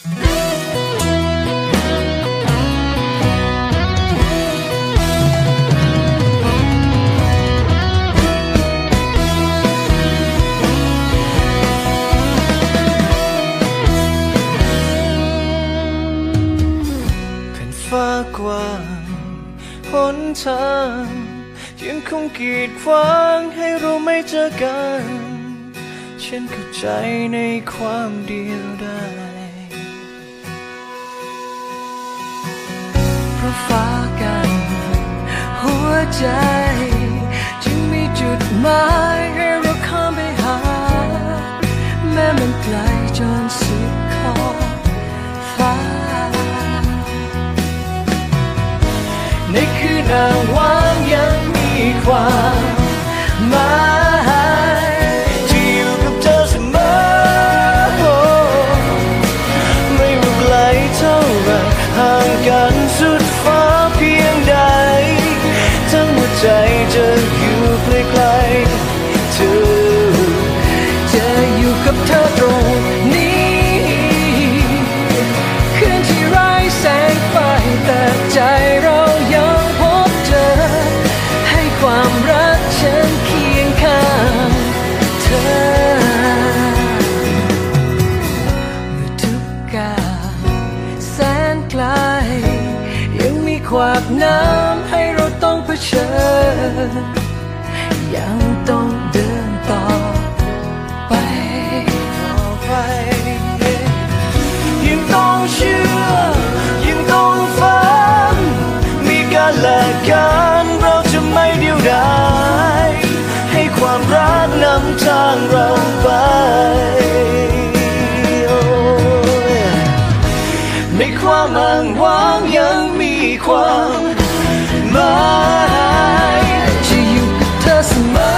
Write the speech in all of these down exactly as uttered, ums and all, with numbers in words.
ฟ้ากว้างหนทางยังคงกีดขวางให้เราไม่เจอกันฉันเข้าใจในความเดียวดายเพราะฟ้ากันหัวใจจึงมีจุดหมายให้เราข้ามไปหาแม้มันไกลจนสุดขอบฟ้าในคืนอ้างว้างยังมีความหมายที่อยู่กับเธอเสมอไม่ว่าไกลเท่าไรห่างกันสุดฟ้าเพียงใดทั้งหัวใจจะอยู่ใกล้ๆเธอจะอยู่กับเธอตรงนี้คืนที่ไร้แสงไฟแต่ใจเราความรักฉันเคียงข้างเธอเมื่อทุกก้าวแสนไกลยังมีขวากน้ำให้เราต้องเผชิญยังต้องเดินต่อไปยังต้องเชื่อยังต้องฝันมีกันและกันเราจะไม่เดียวดายให้ความรักนำทางเราไปในความอ้างว้างยังมีความหมายจะอยู่กับเธอเสมอ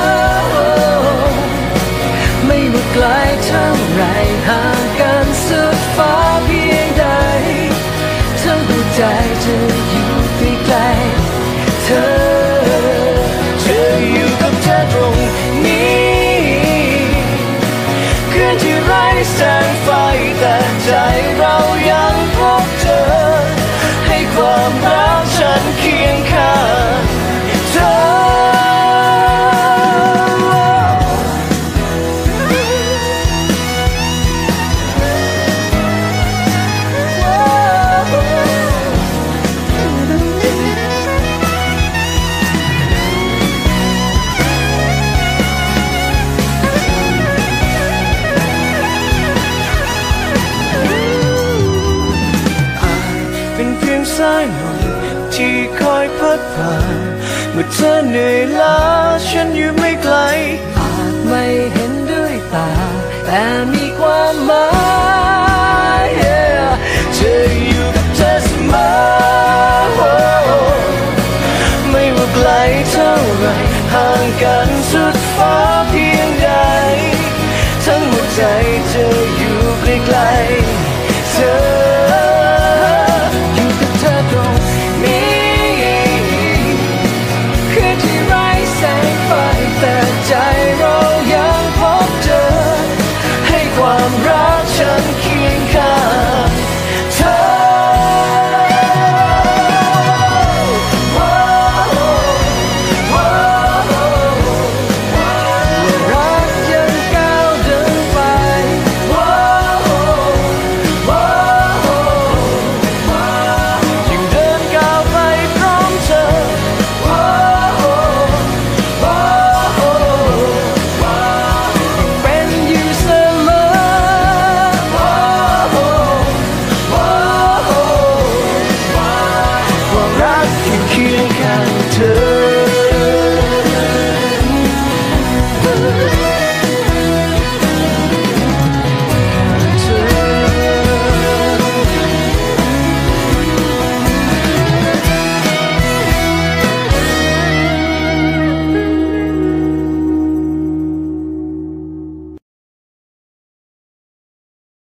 ไม่ว่าไกลเท่าไรห่างกันสุดฟ้าเพียงใดทั้งหัวใจจะอยู่ใกล้ๆเธอจะอยู่กับเธอตรงนี้คืนที่ไร้แสงไฟแต่ใจเรายังพบเจอให้ความรักฉันเคียงข้างเธอสายลมที่คอยพัดผ่านเมื่อเธอเหนื่อยล้าฉันอยู่ไม่ไกลอาจไม่เห็นด้วยตาแต่มีความหม